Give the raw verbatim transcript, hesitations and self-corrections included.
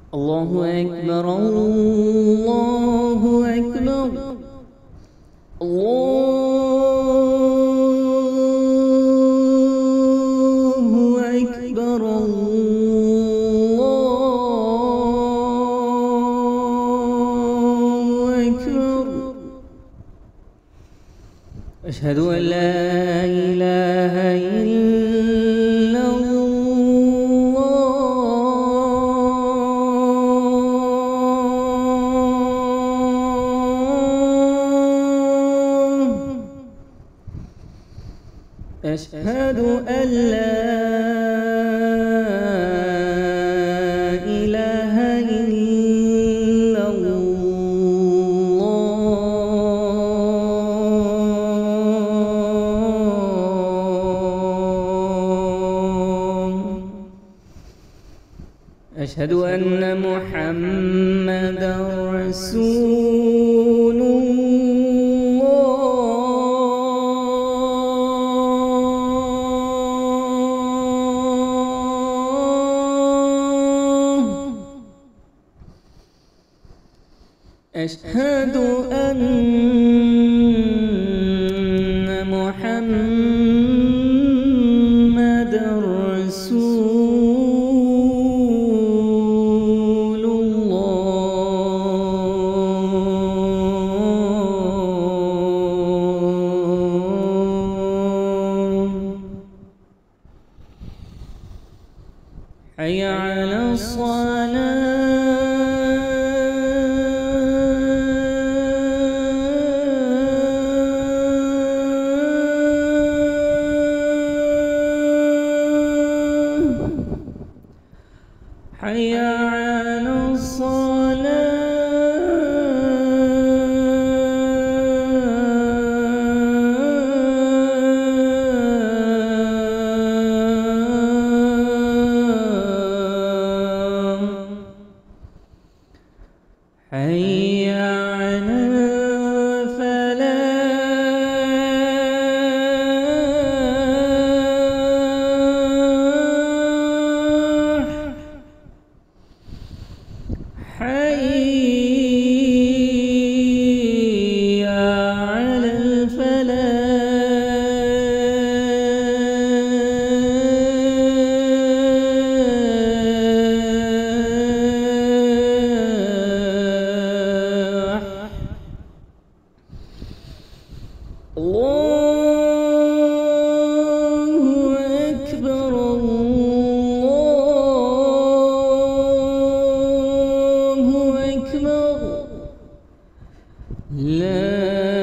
الله أكبر الله أكبر الله أكبر الله أكبر. أشهد أن لا إله إلا الله. أشهد أن لا إله إلا الله. أشهد أن محمدًا رسول أشهد أن محمدًا رسول الله. حي على الصلاة. حي على الصلاة. حي على حي على الفلاح. الله أكبر الله أكبر. لا